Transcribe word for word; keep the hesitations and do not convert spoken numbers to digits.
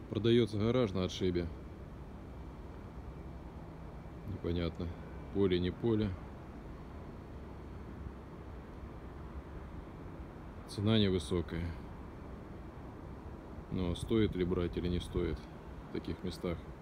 Продается гараж на отшибе. Непонятно, поле, не поле. Цена невысокая. Но стоит ли брать или не стоит в таких местах?